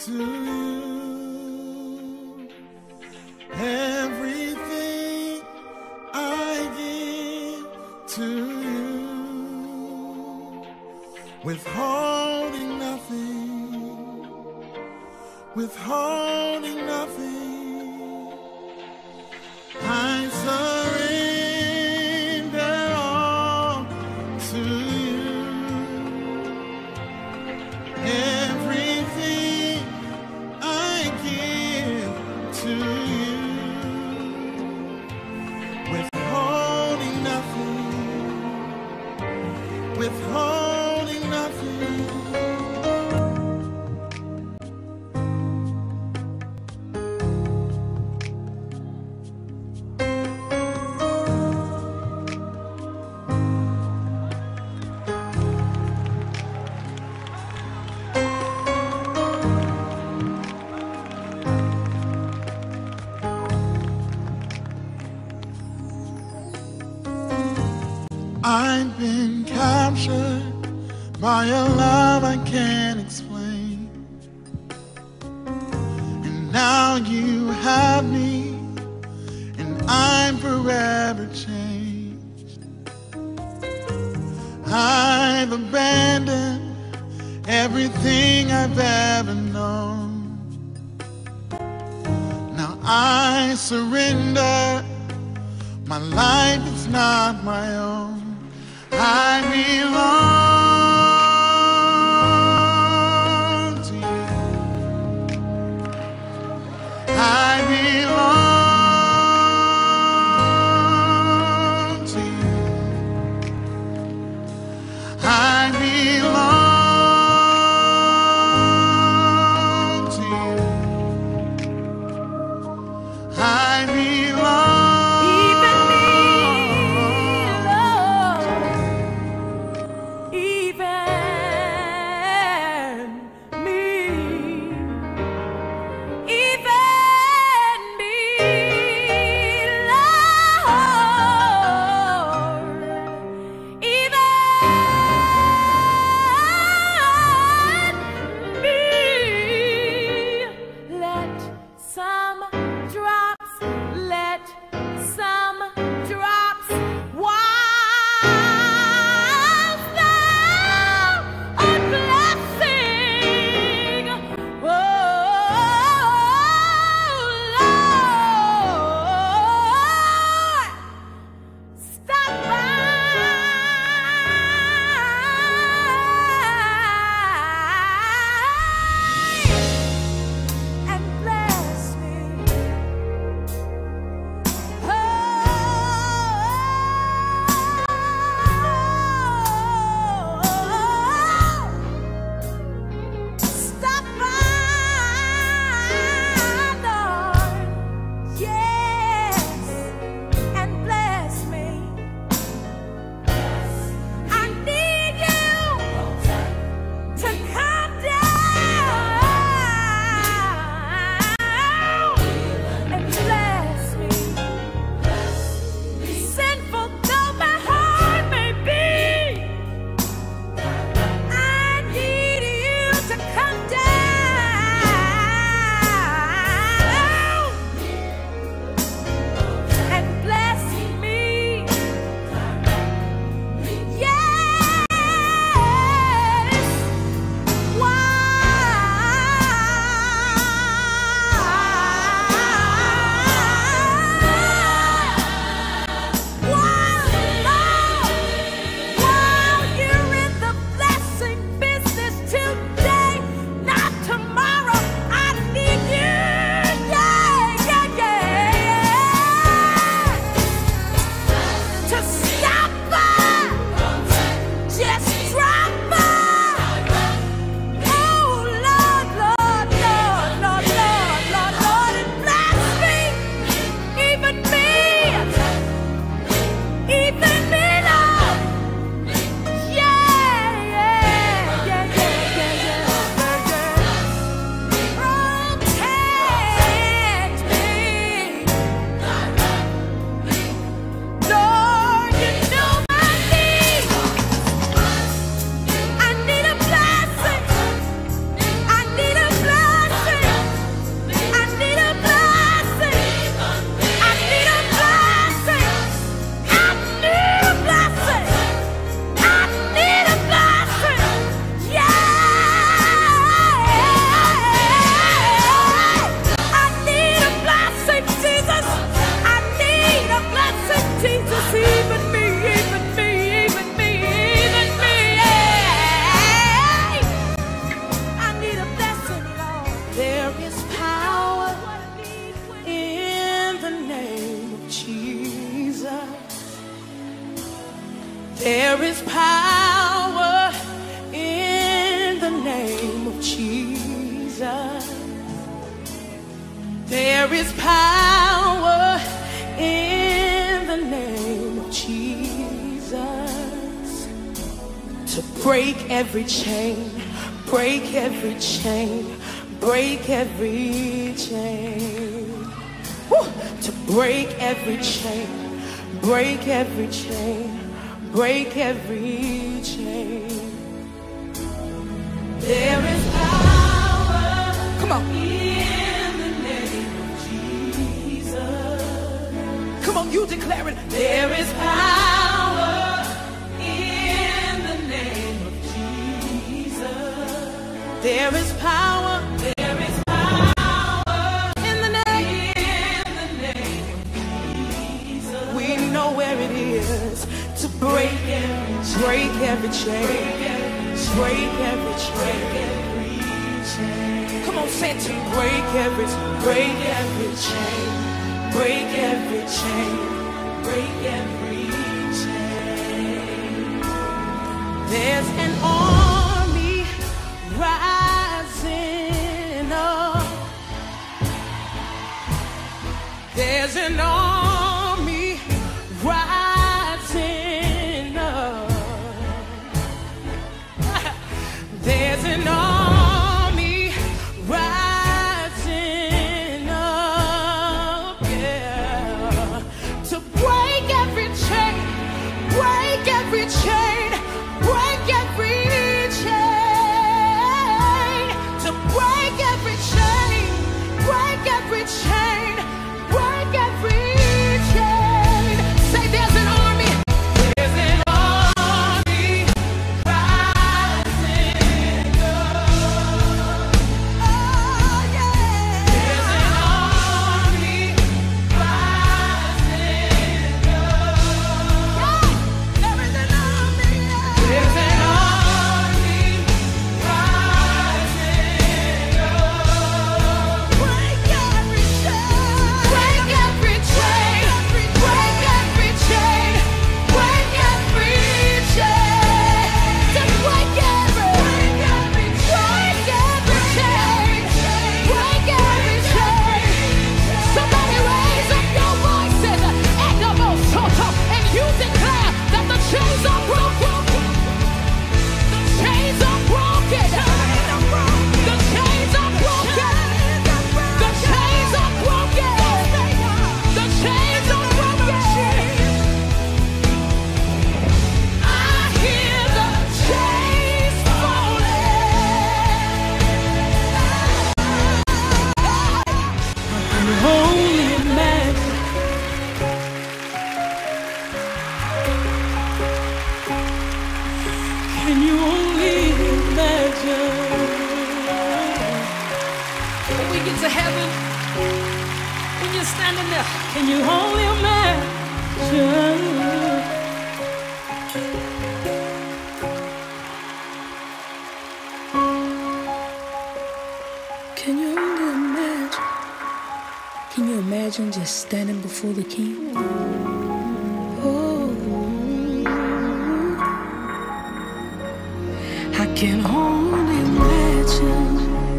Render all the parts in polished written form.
to you. Everything I give to you, withholding nothing, withholding nothing. I surrender all to you. Everything I give to you, withholding nothing, withholding nothing. I've been captured by a love I can't explain, and now you have me, and I'm forever changed. I've abandoned everything I've ever known. Now I surrender, my life is not my own. I belong to you. I belong to you. I belong to you. I belong. There is power in the name of Jesus. There is power in the name of Jesus to break every chain, break every chain, break every chain. Woo! To break every chain, break every chain, break every chain. There is power, come on, in the name of Jesus. Come on, you declare it. There is power in the name of Jesus. There is power. There is power in the name of Jesus. We know where it is to break every chain. Break every chain. Come on, say it to me. Break every chain. Break every chain. Break every chain. There's an army rising up. There's an army rising up. There's an army rising up, yeah, to break every chain, break every chain, break every chain, to break every chain, break every chain, break every chain. Say there's an army. There's an army rising up. Oh, yeah. There's an army rising up. Yeah. There is an army. There's an army rising up. Break every chain. Break every chain. Break every chain. Break every chain. To break every chain. Break every chain. Somebody raise up your voices and the most and you declare that the chains are broken. The chains are broken. The chains are broken. The chains are broken. The chains are broken. I hear the chains falling. Holy man. Can you only imagine? When we get to heaven, when you're standing there, can you only imagine? Can you only imagine? Can you imagine just standing before the King? Oh, I can only imagine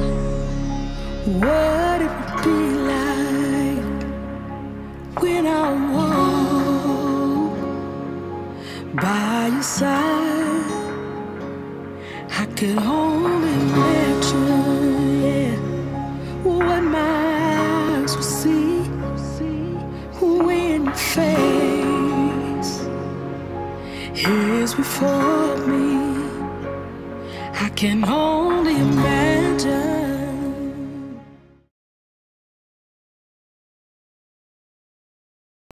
what it would be like when I walk by your side. I could only imagine, yeah, what my eyes will see when your face is before me. I can only imagine.